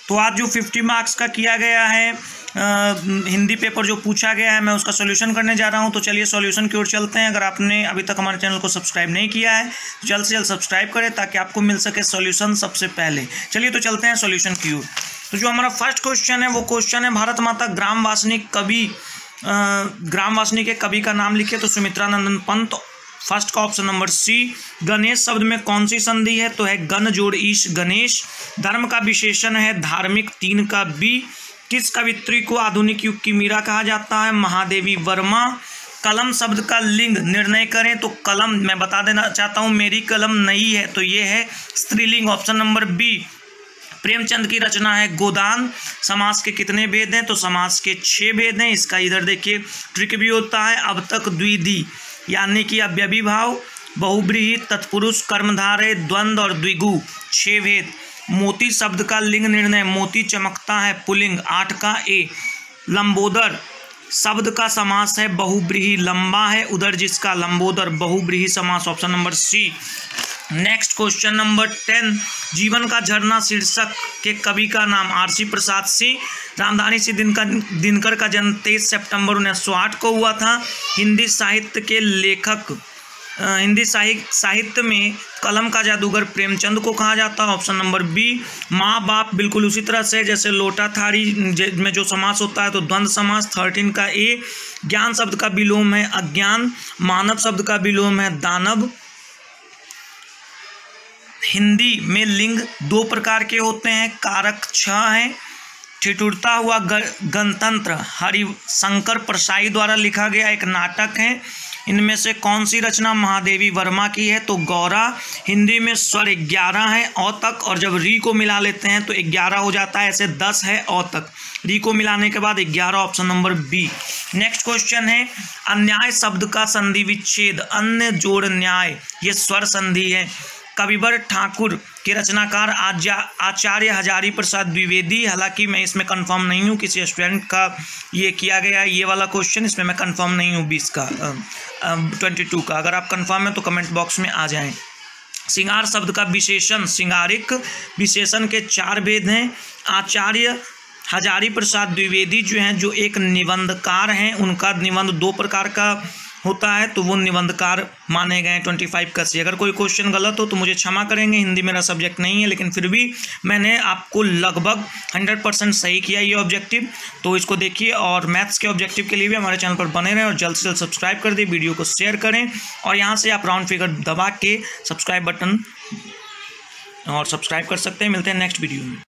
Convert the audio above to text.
तो आज जो 50 मार्क्स का किया गया है हिंदी पेपर जो पूछा गया है, मैं उसका सॉल्यूशन करने जा रहा हूं। तो चलिए सॉल्यूशन की ओर चलते हैं। अगर आपने अभी तक हमारे चैनल को सब्सक्राइब नहीं किया है तो जल्द से जल्द सब्सक्राइब करें ताकि आपको मिल सके सॉल्यूशन सबसे पहले। चलिए तो चलते हैं सॉल्यूशन की ओर। तो जो हमारा फर्स्ट क्वेश्चन है वो क्वेश्चन है भारत माता ग्रामवासिनी के कवि का नाम लिखे। तो सुमित्रानंदन पंत। फर्स्ट का ऑप्शन नंबर सी। गणेश शब्द में कौन सी संधि है? तो है गण जोड़ ईश गणेश। धर्म का विशेषण है धार्मिक। 3 का बी। किस कवित्री को आधुनिक युग की मीरा कहा जाता है? महादेवी वर्मा। कलम शब्द का लिंग निर्णय करें। तो कलम मैं बता देना चाहता हूँ मेरी कलम नहीं है, तो ये है स्त्रीलिंग, ऑप्शन नंबर बी। प्रेमचंद की रचना है गोदान। समास के कितने भेद हैं? तो समास के 6 भेद हैं। इसका इधर देखिए ट्रिक भी होता है। अब तक द्विधि यानी कि अव्ययीभाव, बहुब्रीहि, तत्पुरुष, कर्मधारय, द्वंद्व और द्विगु 6 भेद। मोती शब्द का लिंग निर्णय। मोती चमकता है पुल्लिंग, 8 का ए। लंबोदर शब्द का समास है बहुब्रीहि, लंबा है उधर जिसका लंबोदर, बहुब्रीहि समास, option number C. Next question number 10। जीवन का झरना शीर्षक के कवि का नाम? आरसी प्रसाद सिंह। रामधारी सिंह दिनकर का जन्म 23 सितंबर 1908 को हुआ था। हिंदी साहित्य के लेखक, हिंदी साहित्य में कलम का जादूगर प्रेमचंद को कहा जाता है, ऑप्शन नंबर बी। माँ बाप बिल्कुल उसी तरह से जैसे लोटा थारी में जो समास होता है तो द्वंद्व समास, 13 का ए। ज्ञान शब्द का विलोम है अज्ञान। मानव शब्द का विलोम है दानव। हिंदी में लिंग 2 प्रकार के होते हैं, कारक 6 हैं। ठिठुरता हुआ गणतंत्र हरिशंकर परसाई द्वारा लिखा गया एक नाटक है। इनमें से कौन सी रचना महादेवी वर्मा की है? तो गौरा। हिंदी में स्वर 11 है औ तक, और जब री को मिला लेते हैं तो 11 हो जाता है, ऐसे 10 है औ तक, री को मिलाने के बाद 11, option number B. Next question है अन्याय शब्द का संधि विच्छेद। अन्य जोड़ न्याय, ये स्वर संधि है। कविवर ठाकुर के रचनाकार आचार्य हजारी प्रसाद द्विवेदी। हालांकि मैं इसमें कंफर्म नहीं हूँ, किसी स्टूडेंट का ये किया गया ये वाला क्वेश्चन, इसमें मैं कंफर्म नहीं हूँ 20 का 22 का। अगर आप कंफर्म है तो कमेंट बॉक्स में आ जाएं। श्रृंगार शब्द का विशेषण श्रृंगारिक। विशेषण के 4 भेद हैं। आचार्य हजारी प्रसाद द्विवेदी जो हैं, जो एक निबंधकार हैं, उनका निबंध 2 प्रकार का होता है तो वो निबंधकार माने गए 25 का सी। अगर कोई क्वेश्चन गलत हो तो मुझे क्षमा करेंगे, हिंदी मेरा सब्जेक्ट नहीं है, लेकिन फिर भी मैंने आपको लगभग 100% सही किया ये ऑब्जेक्टिव। तो इसको देखिए और मैथ्स के ऑब्जेक्टिव के लिए भी हमारे चैनल पर बने रहें और जल्द से जल्द सब्सक्राइब कर दें, वीडियो को शेयर करें और यहाँ से आप राउंड फिगर दबा के सब्सक्राइब बटन और सब्सक्राइब कर सकते हैं। मिलते हैं नेक्स्ट वीडियो में।